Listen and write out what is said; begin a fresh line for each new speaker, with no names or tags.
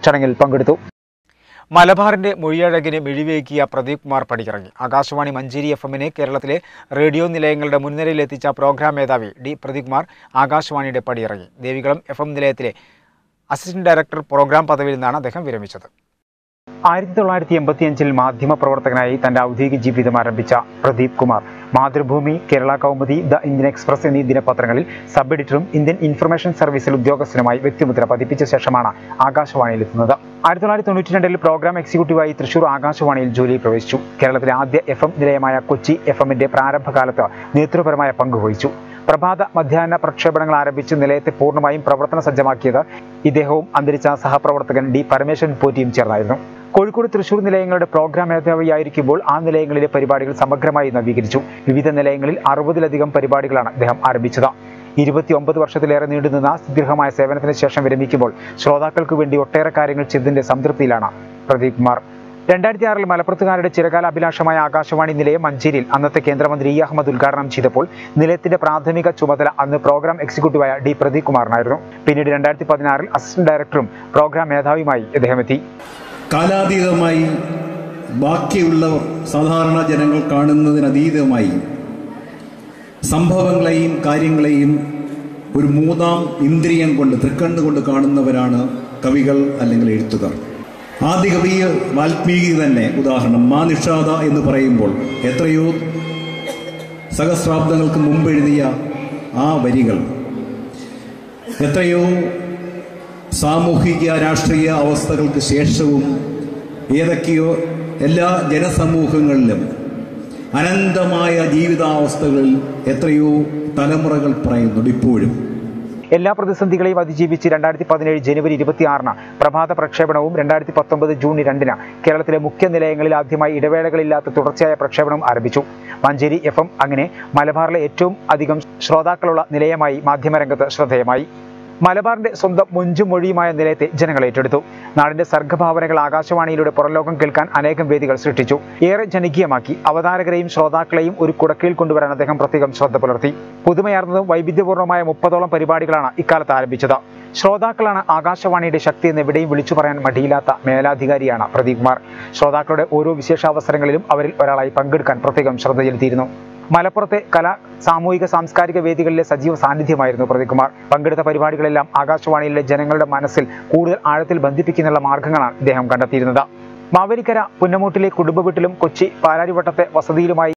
ചടങ്ങിൽ പങ്കെടുത്തു.
മലബാറിന്റെ മൊഴിയഴകിന് മിഴിവേകിയ പ്രദീപ് കുമാർ പടിയിറങ്ങി. ആകാശവാണി മഞ്ചേരി FM-നെ കേരളത്തിലെ റേഡിയോ നിലയങ്ങളുടെ മുൻനിരയിലെത്തിച്ച പ്രോഗ്രാം മേധാവി ഡി പ്രദീപ് കുമാർ ആകാശവാണിയുടെ പടിയിറങ്ങി. ദേവികുളം FM നിലയത്തിലെ അസിസ്റ്റന്റ് ഡയറക്ടർ പ്രോഗ്രാം പദവിയിൽ നിന്നാണ് അദ്ദേഹം വിരമിച്ചത്. 1985-ൽ മാധ്യമപ്രവർത്തകനായി തന്റെ ഔദ്യോഗിക ജീവിതം ആരംഭിച്ച Pradeep Kumar Mathrubhumi, Kerala Kaumudi, the Indian Express എന്നീ ദിനപത്രങ്ങളിൽ സബ് എഡിറ്ററും ഇന്ത്യൻ ഇൻഫർമേഷൻ സർവീസിൽ ഉദ്യോഗസ്ഥനുമായി വ്യക്തിമുദ്ര പതിപ്പിച്ച ശേഷമാണ് ആകാശവാണിയിലെത്തുന്നത്. 1992-ൽ പ്രോഗ്രാം എക്സിക്യൂട്ടീവായി തൃശൂർ ആകാശവാണിയിൽ ജോലിയിൽ പ്രവേശിച്ചു. കേരളത്തിലെ ആദ്യ FM നിലയമായ കൊച്ചി FM-ന്റെ പ്രാരംഭകാലത്ത് നേതൃപരമായ പങ്കുവഹിച്ചു. പ്രഭാത മധ്യാഹ്ന പ്രക്ഷേപണങ്ങൾ ആരംഭിച്ച് നിലയത്തെ പൂർണ്ണമായും പ്രവർത്തന സജ്ജമാക്കിയത് ഇദ്ദേഹവും അന്തരിച്ച സഹപ്രവർത്തകൻ ഡി പരമേശ്വരൻ പോറ്റിയും ചേർന്നായിരുന്നു. കോഴിക്കോട്, തൃശൂർ നിലയങ്ങളുടെ പ്രോഗ്രാം മേധാവിയായിരിക്കുമ്പോൾ ആ നിലയങ്ങളിലെ പരിപാടികൾ സമഗ്രമായി നവീകരിച്ചു. വിവിധ നിലയങ്ങളിൽ 60-ലധികം പരിപാടികളാണ് അദ്ദേഹം ആരംഭിച്ചത്. 29 വർഷത്തിലേറെ നീണ്ടുനിന്ന സുദീർഘമായ സേവനത്തിന് ശേഷം വിരമിക്കുമ്പോൾ ശ്രോതാക്കൾക്ക് വേണ്ടി ഒട്ടേറെ കാര്യങ്ങൾ ചെയ്തതിന്റെ സംതൃപ്തിയിലാണ് പ്രദീപ് കുമാർ. 2006-ൽ മലപ്പുറത്തുകാരുടെ ചിരകാല അഭിലാഷമായ ആകാശവാണി നിലയം മഞ്ചേരിയിൽ അന്നത്തെ കേന്ദ്രമന്ത്രി ഇ അഹമ്മദ് ഉദ്ഘാടനം ചെയ്തപ്പോൾ നിലയത്തിന്റെ പ്രാഥമിക ചുമതല അന്ന് പ്രോഗ്രാം എക്സിക്യൂട്ടീവായ ഡി പ്രദീപ് കുമാറിനായിരുന്നു. പിന്നീട് 2016-ൽ അസിസ്റ്റന്റ് ഡയറക്ടറും പ്രോഗ്രാം മേധാവിയുമായി അദ്ദേഹം എത്തി.
കാലാതീതമായി ബാക്കിയുള്ളവർ സാധാരണ ജനങ്ങൾ കാണുന്നതിനതീതമായി സംഭവങ്ങളെയും കാര്യങ്ങളെയും ഒരു മൂന്നാം ഇന്ദ്രിയം കൊണ്ട്, തൃക്കണ്ണുകൊണ്ട് കാണുന്നവരാണ് കവികൾ അല്ലെങ്കിൽ എഴുത്തുകാർ. ആദ്യ കവി വാൽമീകി തന്നെ ഉദാഹരണം. മാ നിഷാദ എന്ന് പറയുമ്പോൾ എത്രയോ സഹസ്രാബ്ദങ്ങൾക്ക് മുമ്പ് എഴുതിയ ആ വരികൾ എത്രയോ സാമൂഹിക രാഷ്ട്രീയ അവസ്ഥകൾക്ക് ശേഷവും ഏതൊക്കെയോ എല്ലാ ജനസമൂഹങ്ങളിലും അനന്തമായ ജീവിതാവസ്ഥകളിൽ എത്രയോ തലമുറകൾ പറയുന്നുണ്ട് ഇപ്പോഴും.
എല്ലാ പ്രതിസന്ധികളെയും അതിജീവിച്ച് 2017 ജനുവരി 26-ന് പ്രഭാത പ്രക്ഷേപണവും 2019 ജൂൺ 2-ന് കേരളത്തിലെ മുഖ്യ നിലയങ്ങളിൽ ആദ്യമായി ഇടവേളകളില്ലാത്ത തുടർച്ചയായ പ്രക്ഷേപണം ആരംഭിച്ചു. മഞ്ചേരി FM അങ്ങനെ മലബാറിലെ ഏറ്റവും അധികം ശ്രോതാക്കളുള്ള നിലയമായി മാധ്യമരംഗത്ത് ശ്രദ്ധേയമായി. മലബാറിന്റെ സ്വന്തം മുഞ്ചും മൊഴിയുമായ നിലയത്തെ ജനങ്ങൾ ഏറ്റെടുത്തു. നാടിന്റെ സർഗ്ഗഭാവനകൾ ആകാശവാണിയിലൂടെ പുറംലോകം കേൾക്കാൻ അനേകം വേദികൾ സൃഷ്ടിച്ചു. ഏറെ ജനകീയമാക്കി. അവതാരകരെയും ശ്രോതാക്കളെയും ഒരു കുടക്കീഴിൽ കൊണ്ടുവരാൻ അദ്ദേഹം പ്രത്യേകം ശ്രദ്ധ പുലർത്തി. പുതുമയാർന്നതും വൈവിധ്യപൂർണ്ണമായ 30ഓളം പരിപാടികളാണ് ഇക്കാലത്ത് ആരംഭിച്ചത്. ശ്രോതാക്കളാണ് ആകാശവാണിയുടെ ശക്തി എന്ന് എവിടെയും വിളിച്ചു പറയാൻ മടിയില്ലാത്ത മേലാധികാരിയാണ് പ്രദീപ് കുമാർ. ശ്രോതാക്കളുടെ ഓരോ വിശേഷാവസരങ്ങളിലും അവരിൽ ഒരാളായി പങ്കെടുക്കാൻ പ്രത്യേകം ശ്രദ്ധ ചെലുത്തിയിരുന്നു. മലപ്പുറത്തെ സാമൂഹിക സാംസ്കാരിക വേദികളിലെ സജീവ സാന്നിധ്യമായിരുന്നു പ്രദീപ് കുമാർ. പങ്കെടുത്ത പരിപാടികളെല്ലാം ആകാശവാണിയിലെ ജനങ്ങളുടെ മനസ്സിൽ കൂടുതൽ ആഴത്തിൽ ബന്ധിപ്പിക്കാനുള്ള മാർഗങ്ങളാണ് ഇദ്ദേഹം കണ്ടെത്തിയിരുന്നത്. മാവേലിക്കര പുന്നമൂട്ടിലെ കുടുംബ വീട്ടിലും കൊച്ചി പാലാരിവട്ടത്തെ വസതിയിലുമായി